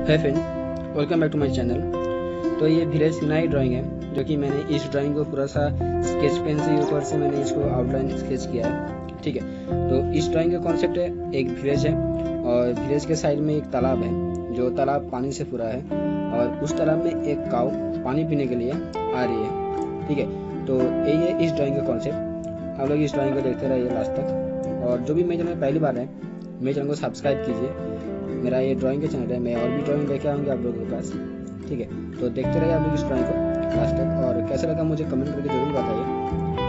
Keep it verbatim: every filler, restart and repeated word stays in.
है friend, welcome back to my channel. तो ये विलेज सिनाई ड्राइंग है जो कि मैंने इस ड्राइंग को पूरा सा स्केच पेन से ऊपर से मैंने इसको आउटलाइन स्केच किया है। ठीक है, तो इस ड्राइंग का कॉन्सेप्ट है एक विलेज है और विलेज के साइड में एक तालाब है जो तालाब पानी से पूरा है और उस तालाब में एक काऊ पानी पीने के लिए आ रही है। ठीक है, तो यही है इस ड्राइंग का कॉन्सेप्ट। आप लोग इस ड्राइंग को देखते रहिए लास्ट तक, और जो भी मेरे चैनल में पहली बार है मेरे चैनल को सब्सक्राइब कीजिए। मेरा ये ड्राइंग का चैनल है, मैं और भी ड्राइंग लेके आऊँगी आप लोगों के पास। ठीक है, तो देखते रहिए आप लोग इस ड्राइंग को लास्ट तक, और कैसा लगा मुझे कमेंट करके जरूर बताइए।